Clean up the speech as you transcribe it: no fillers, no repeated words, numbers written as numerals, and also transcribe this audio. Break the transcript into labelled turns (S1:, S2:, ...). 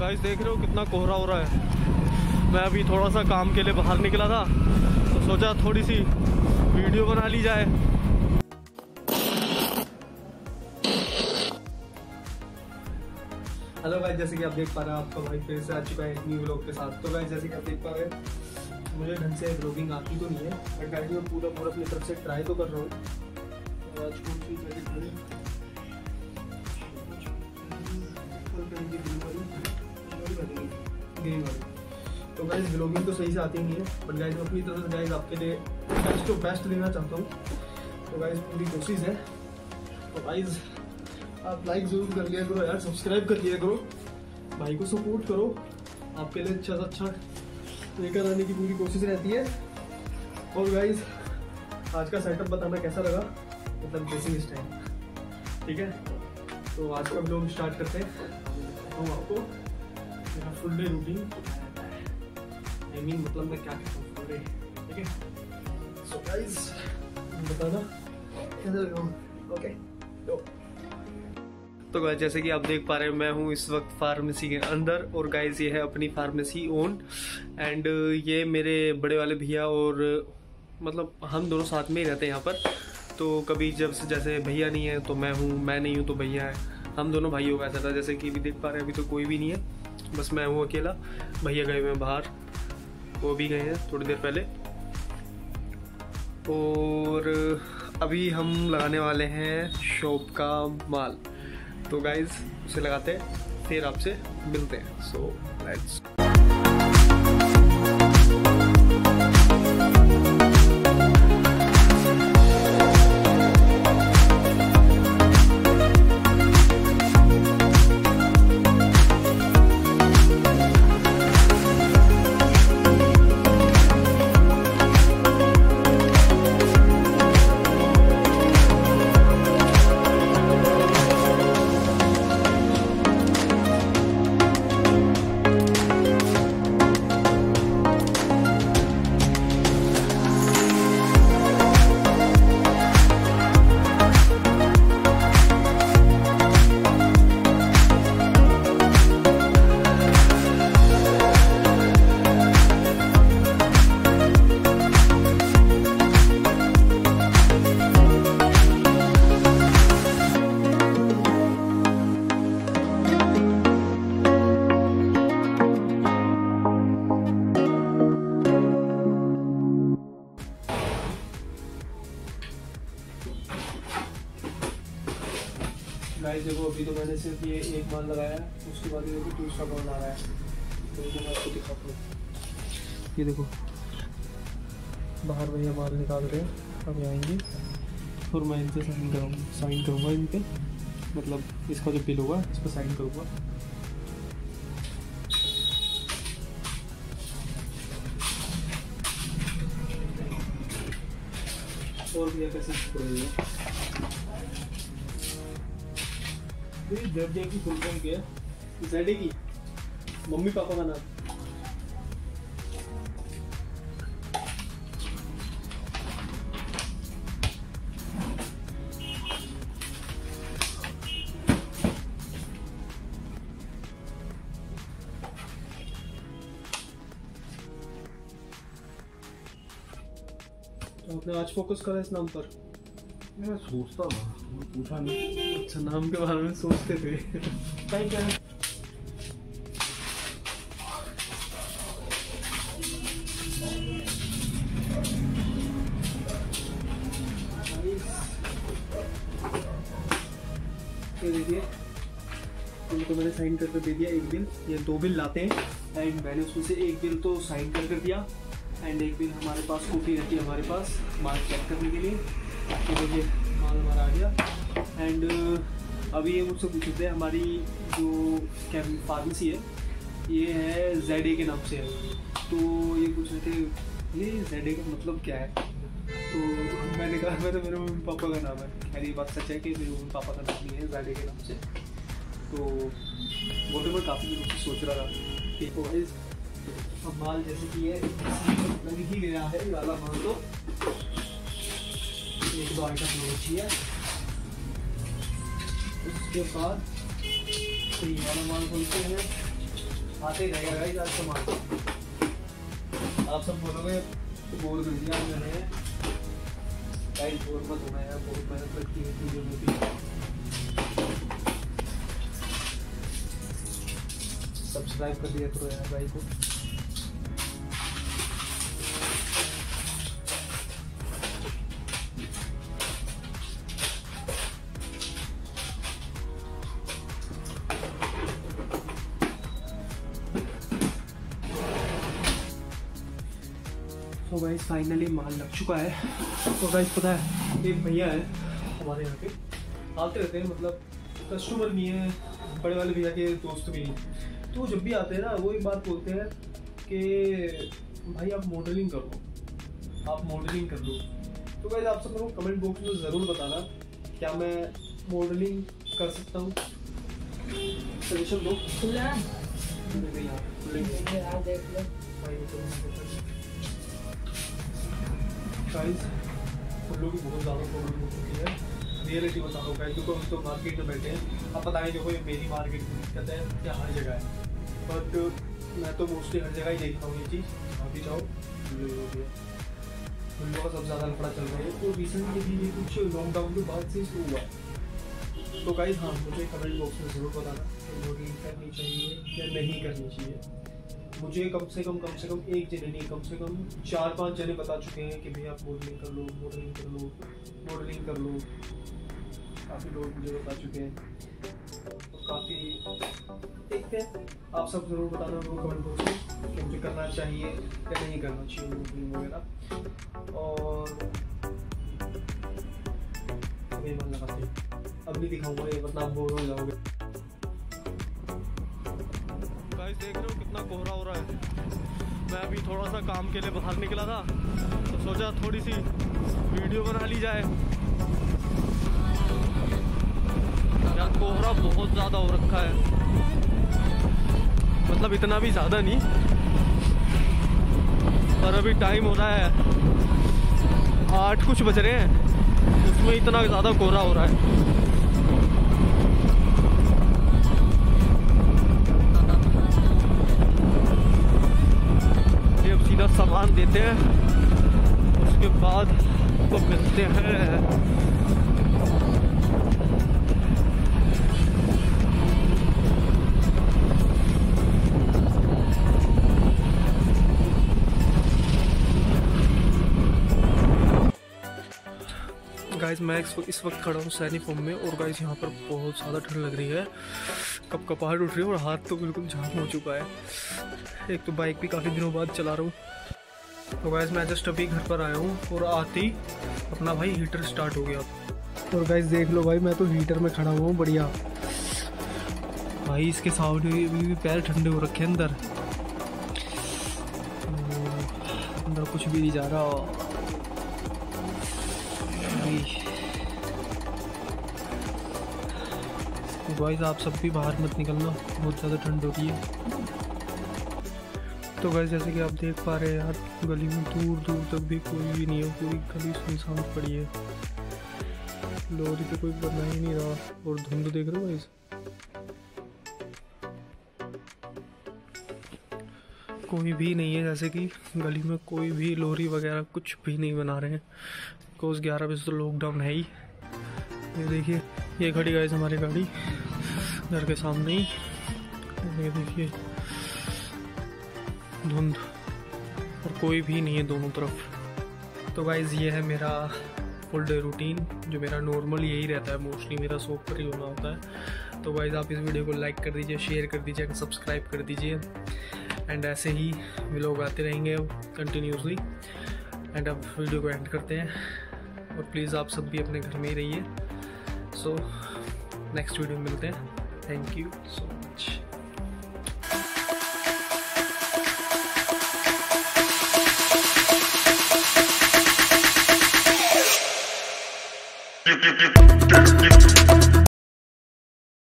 S1: Guys देख रहे हो कितना कोहरा हो रहा है। मैं अभी थोड़ा सा काम के लिए बाहर निकला था तो सोचा थोड़ी सी वीडियो बना ली जाए। हेलो गाइस, जैसे कि आप देख पा रहे हैं आपका भाई फिर से आ चुका है एक न्यू व्लॉग के साथ। तो गाइस जैसे कि आप देख पा रहे हैं मुझे ढंग से व्लॉगिंग आती तो नहीं है, बट गाइस मैं पूरा अपनी तरफ से ट्राई तो कर रहा हूँ। आज कौन सी ग्रीन वाली। तो गाइस व्लॉगिंग तो सही से आती नहीं है, बट गाइस मैं अपनी तरफ से गाइस आपके लिए बेस्ट टू बेस्ट देना चाहता हूँ। तो गाइस पूरी कोशिश है। तो गाइस आप लाइक जरूर कर लिया करो यार, सब्सक्राइब कर लिया करो, भाई को सपोर्ट करो। आपके लिए अच्छा से अच्छा लेकर आने की पूरी कोशिश रहती है। और गाइस आज का सेटअप बताना कैसा लगा, मतलब ड्रेसिंग स्टाइल, ठीक है। तो आज का व्लॉग स्टार्ट करते हैं। तो आपको मेरा फुल डे रूटीन मतलब मैं क्या करता हूँ फुल डे, ठीक है। सो गाइस बताना कैसा लगा, ओके। तो गाइस जैसे कि आप देख पा रहे हैं मैं हूँ इस वक्त फार्मेसी के अंदर, और गाइस ये है अपनी फार्मेसी ओन, एंड ये मेरे बड़े वाले भैया और मतलब हम दोनों साथ में ही रहते हैं यहाँ पर। तो कभी जब जैसे भैया नहीं है तो मैं हूँ, मैं नहीं हूँ तो भैया है, हम दोनों भाइयों का ऐसा था। जैसे कि अभी देख पा रहे हैं अभी तो कोई भी नहीं है, बस मैं हूँ अकेला। भैया गए हुए हैं बाहर, वो भी गए हैं थोड़ी देर पहले। और अभी हम लगाने वाले हैं शॉप का माल। तो गाइज उसे लगाते हैं फिर आपसे मिलते हैं। सो लेट्स गाइस देखो अभी तो मैंने सिर्फ ये एक माल लगाया है, उसके बाद ये देखो दूसरा माल आ रहा है। तो ये मैं आपको दिखाता हूँ, ये देखो बाहर भैया माल निकाल रहे हैं, अब आएंगे और मैं इनसे साइन करूँगा इन पे, मतलब इसका जो बिल होगा इस पर साइन करूँगा। और भैया कैसे करेंगे की फुल फॉर्म क्या है? ज़ेडे की मम्मी पापा का नाम। तो आपने आज फोकस करा इस नाम पर?
S2: मैं सोचता था, पूछा नहीं।
S1: अच्छा नाम के बारे में सोचते थे। क्या है? ये देखिए इनको मैंने साइन करके दे दिया एक बिल। ये दो बिल लाते हैं एंड मैंने उसमें से एक बिल तो साइन कर दिया, एंड एक बिल हमारे पास कॉपी रहती है हमारे पास माल चेक करने के लिए। तो देखिए माल हमारा आ गया। एंड अभी ये मुझसे पूछ रहे हैं हमारी जो क्या फार्मेसी है ये है ज़ेडे के नाम से है। तो ये पूछ रहे थे ये ज़ेडे का मतलब क्या है, तो मैंने कहा मैं तो मेरे मम्मी पापा का नाम है। खैर ये बात सच है कि मेरे मम्मी पापा का नाम नहीं है ज़ेडे के नाम से। तो वो तो मैं काफ़ी दिनों से सोच रहा था कि अब माल जैसे कि ये लग ही गया है ये वाला माल, तो एक दो आइटम होनी चाहिए। उसके बाद तो ये वाला माल खोलते हैं आते ही रहेगा गाइस आज सामान। आप सब बोलोगे बोर कर दिया मैंने। गाइस बोर मत होना यार, बहुत मेहनत लगती है वीडियो में भी। सब्सक्राइब कर दिया करो यार भाई को। तो गाइस फाइनली माल लग चुका है। तो गाइस पता है एक भैया है हमारे यहाँ के, आते रहते हैं, मतलब कस्टमर भी हैं, बड़े वाले भैया के दोस्त भी हैं। तो जब भी आते हैं ना वो एक बात बोलते हैं कि भाई आप मॉडलिंग कर लो, आप मॉडलिंग कर लो। तो गाइस आप सब लोग कमेंट बॉक्स में ज़रूर बताना क्या मैं मॉडलिंग कर सकता हूँ, सजेशन दो। गाइस फुल्लों की बहुत ज़्यादा प्रॉब्लम हो चुकी है, रियलिटी बता रहा हूँ गाइस, क्योंकि हम तो मार्केट में बैठे हैं। अब बताएं देखो ये मेरी मार्केट की दिक्कत है या हर जगह है, बट मैं तो मोस्टली हर जगह ही देखता हूँ ये चीज़। अभी जाओ फुल्लों का सब ज़्यादा लफड़ा चल रहा है, तो रिसेंटली भी ये कुछ लॉकडाउन के बाद से शुरू हुआ है। तो गाइस हाँ मुझे कमेंट बॉक्स में ज़रूर बताना कि मॉडलिंग करनी चाहिए या नहीं करनी चाहिए। मुझे कम से कम एक जने नहीं, कम से कम 4-5 जने बता चुके हैं कि भैया आप मॉडलिंग कर लो, मॉडलिंग कर लो, मॉडलिंग कर लो। काफ़ी लोग मुझे बता चुके हैं, तो काफ़ी देखते हैं। आप सब ज़रूर बताना मेरे को कमेंट बॉक्स में कि मुझे करना चाहिए या नहीं करना चाहिए मॉडलिंग वगैरह। और अभी मन लगाते हैं, अब नहीं दिखाऊंगा ये, वरना आप बोर हो जाओगे।
S3: गाइस देख रहे हो कितना कोहरा हो रहा है। मैं अभी थोड़ा सा काम के लिए बाहर निकला था, तो सोचा थोड़ी सी वीडियो बना ली जाए। यार कोहरा बहुत ज़्यादा हो रखा है, मतलब इतना भी ज़्यादा नहीं, पर अभी टाइम हो रहा है 8 कुछ बज रहे हैं, उसमें इतना ज़्यादा कोहरा हो रहा है। सामान देते हैं, उसके बाद तो मिलते हैं। गाइस मैं इस वक्त खड़ा हूँ सैनिफॉर्म में, और गाइस यहाँ पर बहुत ज़्यादा ठंड लग रही है, कपकपाहट उठ रही है और हाथ तो बिल्कुल जाम हो चुका है। एक तो बाइक भी काफ़ी दिनों बाद चला रहा हूँ। तो गाइस मैं जस्ट अभी घर पर आया हूँ और आते ही अपना भाई हीटर स्टार्ट हो गया। और गाइस देख लो भाई मैं तो हीटर में खड़ा हुआ हूँ बढ़िया भाई, इसके साउंड भी पैर ठंडे हो रखे हैं। अंदर कुछ भी नहीं जा रहा। गाइस आप सब भी बाहर मत निकलना, बहुत ज़्यादा ठंड हो रही है। तो गाइस जैसे कि आप देख पा रहे हैं यार, गली में दूर दूर तक भी कोई भी नहीं है, पूरी गली सुनसान पड़ी है। लोरी पे कोई बना ही नहीं रहा, और धुंध देख रहे हो गाइस। कोई भी नहीं है, जैसे कि गली में कोई भी लोरी वगैरह कुछ भी नहीं बना रहे हैं, बिकॉज 11 बजे तो लॉकडाउन है ही। ये देखिए ये खड़ी गाइस हमारी गाड़ी घर के सामने ही, ये देखिए धुंध, और कोई भी नहीं है दोनों तरफ। तो गाइज़ ये है मेरा फुल डे रूटीन, जो मेरा नॉर्मल यही रहता है, मोस्टली मेरा शॉप पर ही होना होता है। तो गाइज़ आप इस वीडियो को लाइक कर दीजिए, शेयर कर दीजिए, सब्सक्राइब कर दीजिए, एंड ऐसे ही व्लॉग आते रहेंगे कंटिन्यूसली। एंड अब वीडियो को एंड करते हैं, और प्लीज़ आप सब भी अपने घर में ही रहिए। सो नेक्स्ट वीडियो में मिलते हैं। Thank you so much.